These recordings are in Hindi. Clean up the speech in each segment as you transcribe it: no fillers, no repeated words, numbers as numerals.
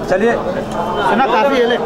चलिए सुना काफी है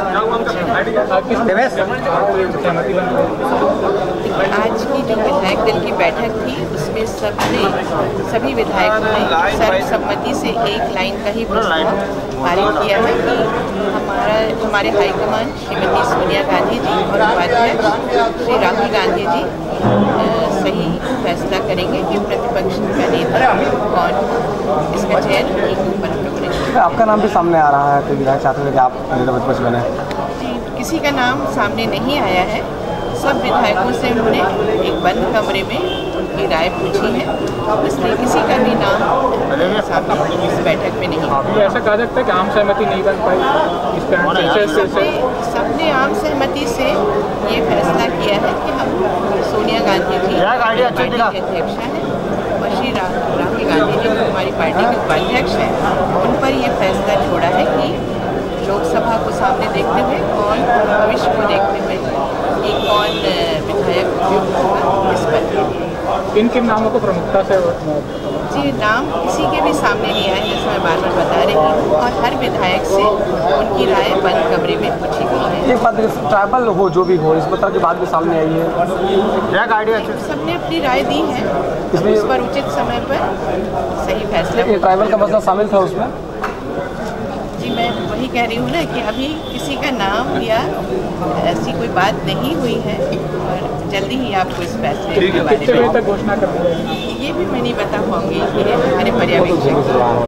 आज की जो विधायक दल की बैठक थी उसमें सभी विधायकों ने सर्वसम्मति से एक लाइन का ही प्रस्ताव पारित किया है कि हमारे हाईकमान श्रीमती सोनिया गांधी जी और उपाध्यक्ष श्री राहुल गांधी जी सही फैसला करेंगे कि प्रतिपक्ष का नेता कौन इसका चयन करेंगे। आपका नाम भी सामने आ रहा है तो विधायक चाहते हैं कि आप नेता प्रतिपक्ष बने। किसी का नाम सामने नहीं आया है। सब विधायकों से उन्होंने एक बंद कमरे में उनकी राय पूछी है, इसलिए किसी का भी नाम सामने इस बैठक में नहीं। ऐसा कहा जाता है कि आम सहमति नहीं बन पाई। सबने आम सहमति से ये फैसला किया है कि हम सोनिया गांधी जी पार्टी के अध्यक्ष हैं और श्री राहुल गांधी जी हमारी पार्टी के उपाध्यक्ष हैं, उन पर ये फैसला छोड़ा है कि लोकसभा को सामने देखते हुए कौन भविष्य को देखते हुए कि कौन विधायक उपयुक्त होगा इस पर। किन किन नामों को प्रमुखता से? जी, नाम किसी के भी सामने नहीं आए, जैसे मैं बार बार बता रही हूँ, और हर विधायक से उनकी राय बंद कमरे में पूछी गई है। एक बात ट्राइबल हो जो भी हो, इस तरह की बात भी सामने आई है। सबने अपनी राय दी है, उस पर उचित समय पर सही फैसला। ट्राइबल का मसला शामिल था उसमें? जी, मैं वही कह रही हूँ ना कि अभी किसी का नाम या ऐसी कोई बात नहीं हुई है और जल्दी ही आपको इस फैसले के बारे में घोषणा कर ये भी मैं नहीं बता पाऊँगी, ये हमारे पर्यवेक्षक